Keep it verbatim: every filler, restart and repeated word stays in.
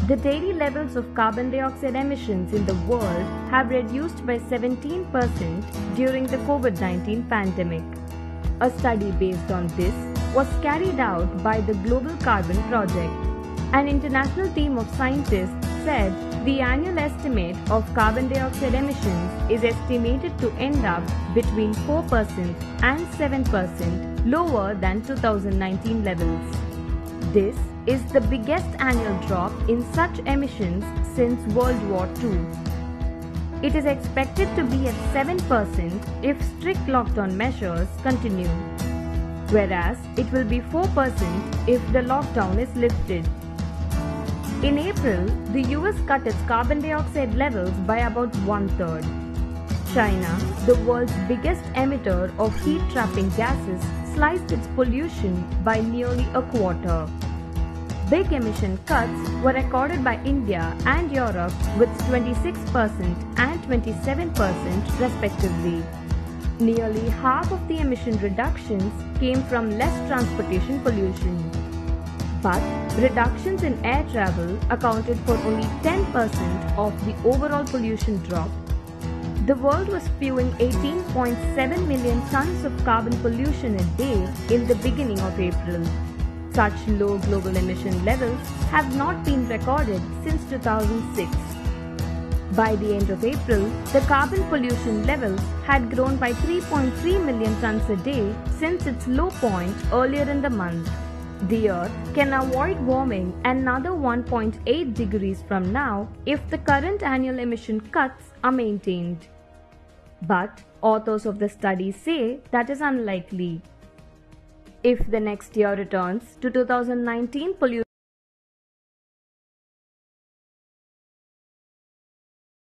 The daily levels of carbon dioxide emissions in the world have reduced by seventeen percent during the COVID nineteen pandemic. A study based on this was carried out by the Global Carbon Project. An international team of scientists said the annual estimate of carbon dioxide emissions is estimated to end up between four percent and seven percent lower than two thousand nineteen levels. This is the biggest annual drop in such emissions since World War Two. It is expected to be at seven percent if strict lockdown measures continue, whereas it will be four percent if the lockdown is lifted. In April, the U S cut its carbon dioxide levels by about one-third. China, the world's biggest emitter of heat-trapping gases, sliced its pollution by nearly a quarter. Big emission cuts were recorded by India and Europe with twenty-six percent and twenty-seven percent respectively. Nearly half of the emission reductions came from less transportation pollution. But reductions in air travel accounted for only ten percent of the overall pollution drop. The world was spewing eighteen point seven million tons of carbon pollution a day in the beginning of April. Such low global emission levels have not been recorded since two thousand six. By the end of April, the carbon pollution levels had grown by three point three million tons a day since its low point earlier in the month. The Earth can avoid warming another one point eight degrees from now if the current annual emission cuts are maintained. But authors of the study say that is unlikely. If the next year returns to two thousand nineteen pollution